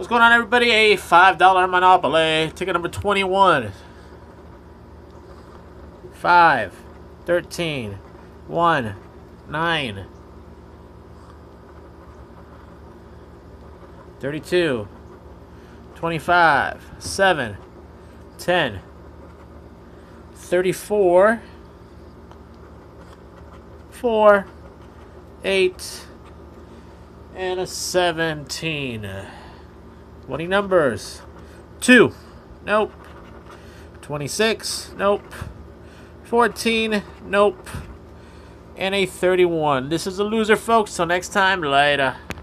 What's going on, everybody? A $5 Monopoly. Ticket number 21. 5, 13, 1, 9, 32, 25, 7, 10, 34, 4, 8, and a 17. Winning numbers: 2, nope. 26, nope. 14, nope. And a 31. This is a loser, folks. Till next time, later.